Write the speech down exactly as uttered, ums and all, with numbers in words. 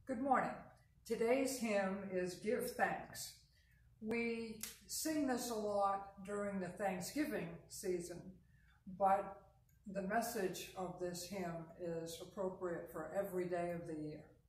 Good morning. Today's hymn is Give Thanks. We sing this a lot during the Thanksgiving season, but the message of this hymn is appropriate for every day of the year.